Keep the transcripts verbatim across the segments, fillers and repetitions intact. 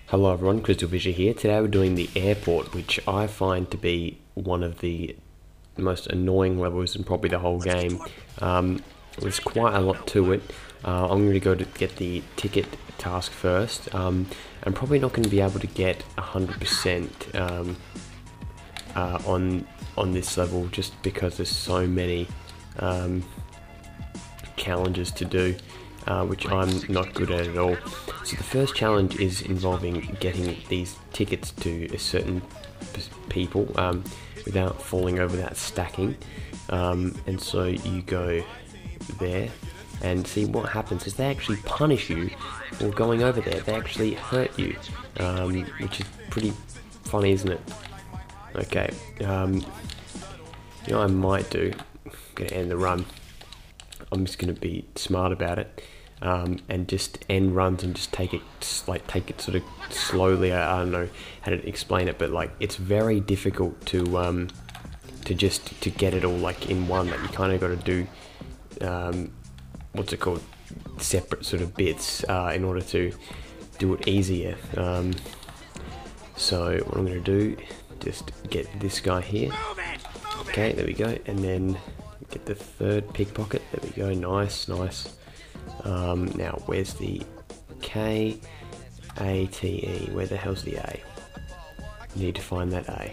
Hello everyone, CrystalFissure here. Today we're doing the airport, which I find to be one of the most annoying levels in probably the whole game. Um, there's quite a lot to it. Uh, I'm going to go to get the ticket task first. Um, I'm probably not going to be able to get one hundred percent um, uh, on on this level just because there's so many um, challenges to do. Uh, which I'm not good at at all. So the first challenge is involving getting these tickets to a certain people um, without falling over that stacking. Um, and so you go there and see what happens is they actually punish you for going over there. They actually hurt you, um, which is pretty funny, isn't it? Okay, um, you know what I might do? I'm gonna end the run. I'm just gonna be smart about it. Um, and just end runs and just take it like take it sort of slowly. I, I don't know how to explain it, but like it's very difficult to um, to just to get it all like in one. Like you kind of got to do um, what's it called, separate sort of bits uh, in order to do it easier. Um, so what I'm going to do, just get this guy here. Okay, there we go, and then get the third pickpocket. There we go. Nice, nice. Um, now, where's the K A T E? Where the hell's the A? Need to find that A.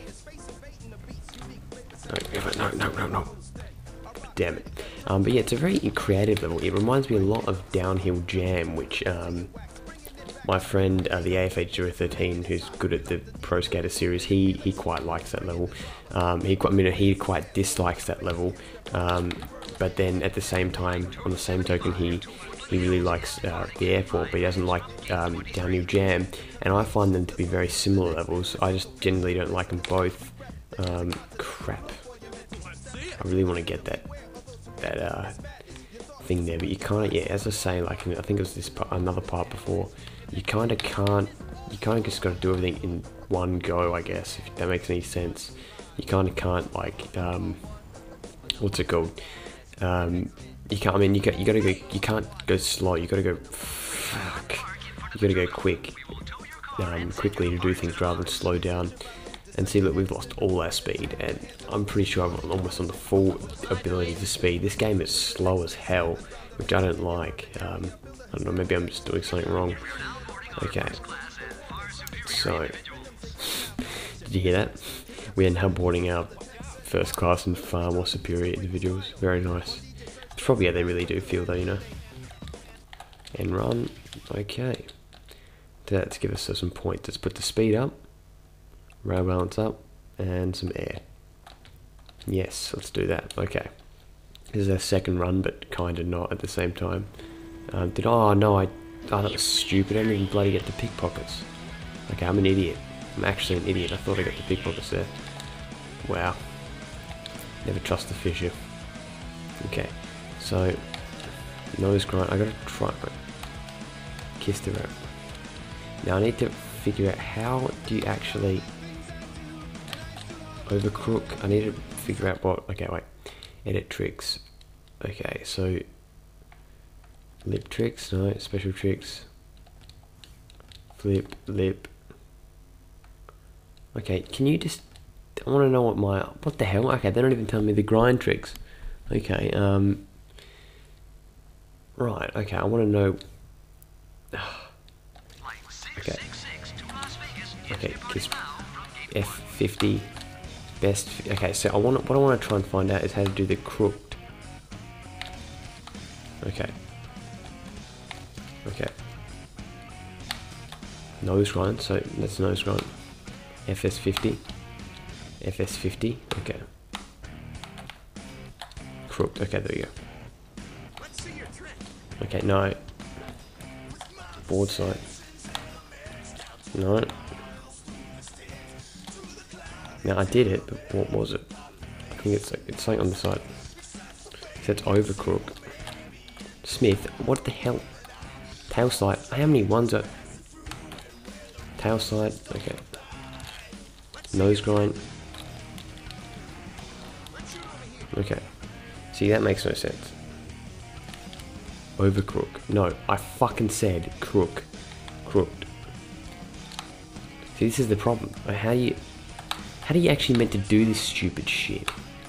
No, no, no, no, no. Damn it. Um, but yeah, it's a very creative level. It reminds me a lot of Downhill Jam, which um, my friend, uh, the A F H zero thirteen, who's good at the Pro Skater series, he he quite likes that level. Um, he quite, I mean, he quite dislikes that level. Um, but then at the same time, on the same token, he he really likes uh, the airport, but he doesn't like um, Downhill Jam. And I find them to be very similar levels. I just generally don't like them both. Um, crap. I really want to get that that uh, thing there, but you can't. Yeah, as I say, like I think it was this part, another part before. You kind of can't. You kind of just got to do everything in one go, I guess. If that makes any sense. You kind of can't like um, what's it called? Um, you can't. I mean, you got. You got to go. You can't go slow. You got to go. Fuck. You got to go quick, um, quickly to do things rather than slow down. And see, look, we've lost all our speed, and I'm pretty sure I'm almost on the full ability to speed. This game is slow as hell, which I don't like. Um, I don't know. Maybe I'm just doing something wrong. Okay. So, did you hear that? We are now boarding our first class and far more superior individuals. Very nice. It's probably how they really do feel, though, you know. And run. Okay. Let's give us some points. Let's put the speed up, rail balance up, and some air. Yes, let's do that. Okay. This is our second run, but kind of not at the same time. Um, did oh no, I oh, that was stupid. I didn't even bloody get the pickpockets. Okay, I'm an idiot. I'm actually an idiot. I thought I got the pickpockets there. Wow. Never trust the fissure. Okay, so nose grind. I gotta try it. Kiss the rope. Now I need to figure out how do you actually over crook. I need to figure out what. Okay, wait. Edit tricks. Okay, so lip tricks. No, special tricks. Flip, lip. Okay, can you just? I want to know what my what the hell. Okay, they don't even tell me the grind tricks. Okay, um, right. Okay, I want to know. Okay. Okay, kiss F fifty. Best. Okay, so I want what I want to try and find out is how to do the crooked. Okay. Okay. Nose grind. So that's nose grind. F S fifty. F S fifty. Okay. Crooked. Okay, there you go. Okay, no. Board side. No. Now I did it, but what was it? I think it's like it's something on the side. It says over crook. Smith, what the hell? Tail slide. How many ones are tail slide? Okay. Nose grind. Okay. See, that makes no sense. Over crook. No, I fucking said crook. Crooked. See, this is the problem. How do you, how do you actually meant to do this stupid shit?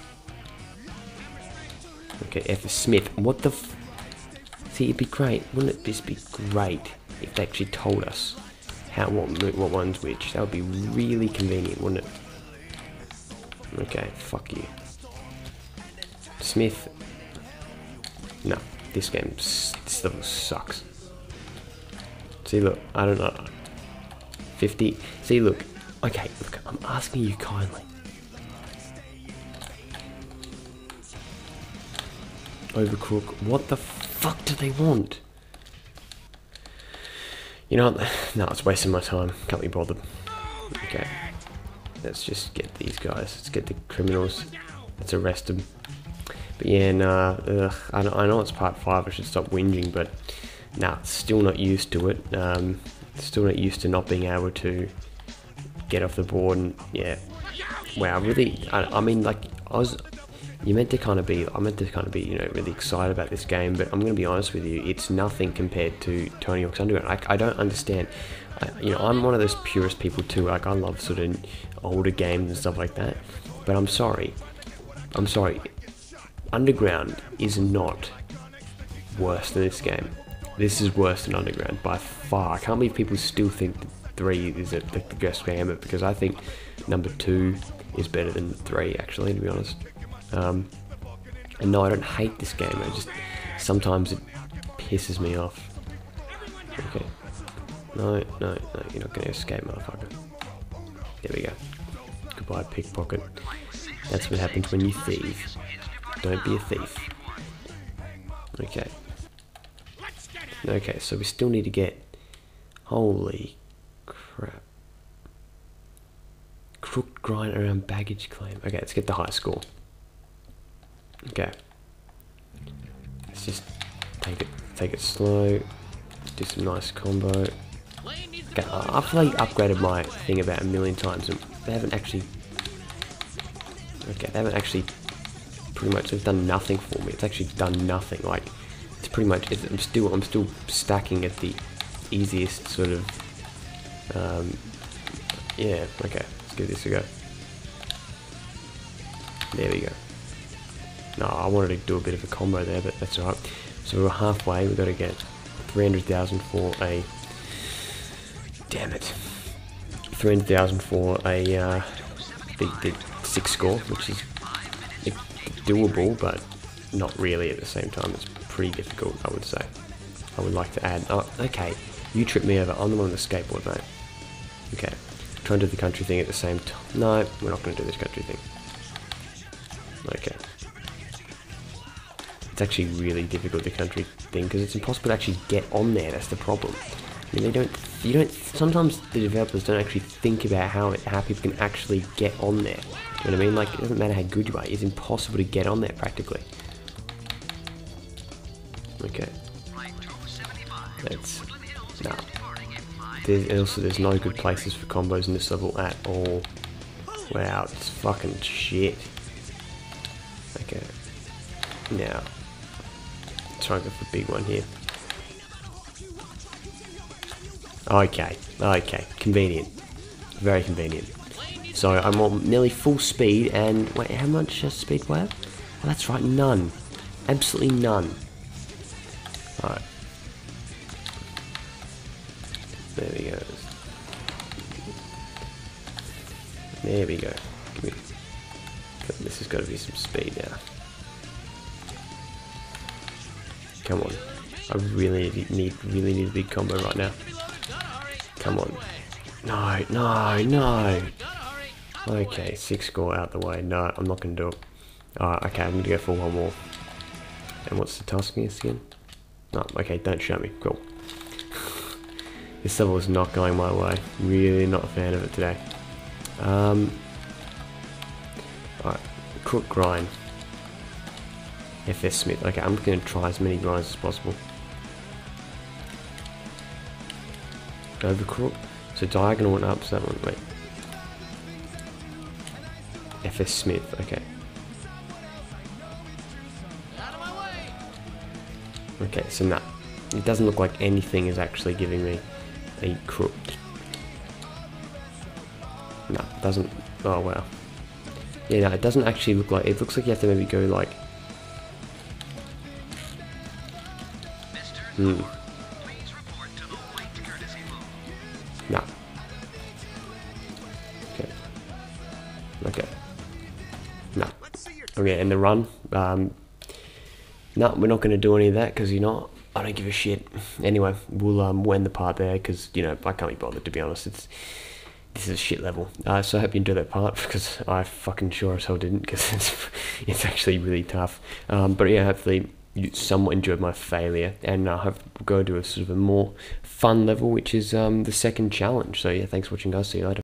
Okay, F Smith. What the f... See, it'd be great. Wouldn't it just be great if they actually told us how what what one's which? That would be really convenient, wouldn't it? Okay, fuck you. Smith. No, this game, this level sucks. See, look, I don't know. fifty. See, look. Okay, look, I'm asking you kindly. Overcook. What the fuck do they want? You know what? No, it's wasting my time. Can't be bothered. Okay. Let's just get these guys. Let's get the criminals. Let's arrest them. But yeah, nah. Ugh, I, know, I know it's part five. I should stop whinging, but nah, still not used to it. Um, still not used to not being able to get off the board. And yeah, wow. Really, I, I mean, like I was. You meant to kind of be. I meant to kind of be, you know, really excited about this game. But I'm going to be honest with you. It's nothing compared to Tony Hawk's Underground. I, I don't understand. I, you know, I'm one of those purist people too. Like I love sort of older games and stuff like that. But I'm sorry. I'm sorry. Underground is not worse than this game. This is worse than Underground by far. I can't believe people still think that three is a, the best game ever, because I think number two is better than three, actually, to be honest. Um, and no, I don't hate this game. I just sometimes it pisses me off. Okay. No, no, no. You're not going to escape, motherfucker. There we go. Goodbye, pickpocket. That's what happens when you thieve. Don't be a thief. Okay. Okay, so we still need to get... Holy crap. Crooked grind around baggage claim. Okay, let's get the high score. Okay. Let's just take it take it slow. Do some nice combo. Okay, I've like upgraded my thing about a million times and they haven't actually... Okay, they haven't actually... Pretty much, they've done nothing for me. It's actually done nothing. Like, it's pretty much... It's, I'm still I'm still stacking at the easiest sort of... Um, yeah, okay. Let's give this a go. There we go. No, I wanted to do a bit of a combo there, but that's alright. So we're halfway. We've got to get three hundred thousand for a... Damn it. three hundred thousand for a uh, the, the six score, which is doable, but not really at the same time. It's pretty difficult, I would say. I would like to add... Oh, okay. You tripped me over. I'm the one on the skateboard, mate. Okay. Try and do the country thing at the same time. No, we're not going to do this country thing. Okay. It's actually really difficult, the country thing, because it's impossible to actually get on there. That's the problem. I mean, they don't, you don't, sometimes the developers don't actually think about how it, how people can actually get on there. You know what I mean? Like, it doesn't matter how good you are, it's impossible to get on there, practically. Okay. That's, nah. There's, also, there's no good places for combos in this level at all. Wow, it's fucking shit. Okay. Now, try and go for a big one here. Okay, okay, convenient, very convenient. So I'm on nearly full speed, and wait, how much uh, speed do I have? Oh, that's right, none, absolutely none. All right, there we go. There we go. Give me. This has got to be some speed now. Come on, I really need, really need a big combo right now. Come on. No, no, no. Okay, six score out the way. No, I'm not going to do it. Alright, okay, I'm going to go for one more. And what's the task again? No, okay, don't show me. Cool. This level is not going my way. Really not a fan of it today. Um, Alright, crook grind. F S Smith. Okay, I'm going to try as many grinds as possible. Overcrook. So diagonal went up, so that one, wait. F S Smith, okay. Okay, so nah. It doesn't look like anything is actually giving me a crook. doesn't. Oh wow. Yeah, no, it doesn't actually look like. It looks like you have to maybe go like. Hmm. No. Okay. Okay. No. Okay, and the run. Um. No, we're not going to do any of that because you know I don't give a shit. Anyway, we'll um end the part there because you know I can't be bothered, to be honest. It's this is a shit level. Uh, so I hope you enjoyed that part because I fucking sure as hell didn't because it's it's actually really tough. Um, but yeah, hopefully you somewhat enjoyed my failure, and I hope we'll go to a sort of a more fun level, which is um the second challenge. So yeah, thanks for watching, guys. See you later.